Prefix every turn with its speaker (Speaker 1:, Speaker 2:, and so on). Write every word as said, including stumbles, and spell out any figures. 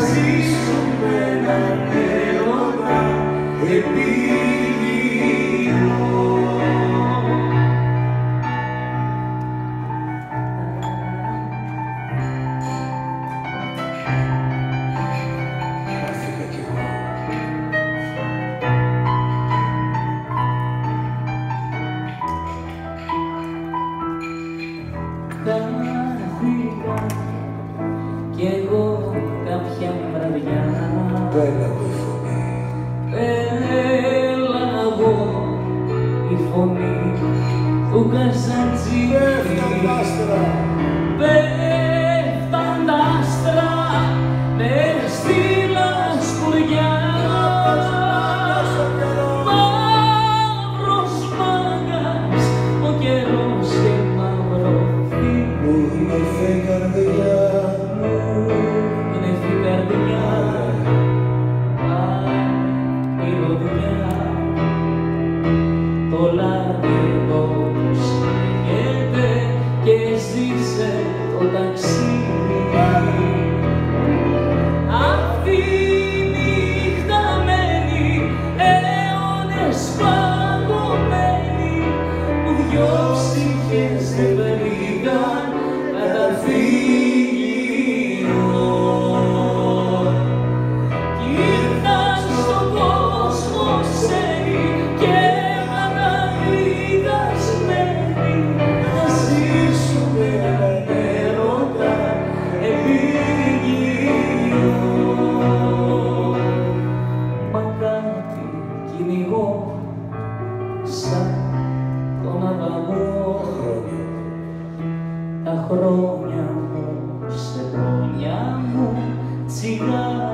Speaker 1: ζήσουμε έναν έρωτα επίγειο.
Speaker 2: Χάθηκα κι εγώ.
Speaker 3: Χάθηκα κι εγώ κάποια βραδιά.
Speaker 2: Πέλαγω η φωνή.
Speaker 3: Πέλαγω η φωνή του Καζαντζή.
Speaker 2: Πέφταν τ' άστρα.
Speaker 3: Πέφταν τ' άστρα μες στη λασκουριά. Μαύρος μάγκας ο καιρός και μαύρο
Speaker 2: Μου γνωθεί η καρδιά.
Speaker 3: γνεφή καρδιά. Το λάδι εδώ σμίγεται και ζήσε το ταξίδι. Αυτή η νύχτα μένει αιώνες παγωμένη, που δυο ψυχές δεν βρήκαν καταφύγιο. Κι ήρθαν στον κόσμο ξένοι και αναγλυκασμένοι να ζήσουμε έναν έρωτα επίγειο. Μα κάτι κυνηγώ σαν τον αγαγό. Τα χρόνια μου σε χρόνια μου τσιγάρο.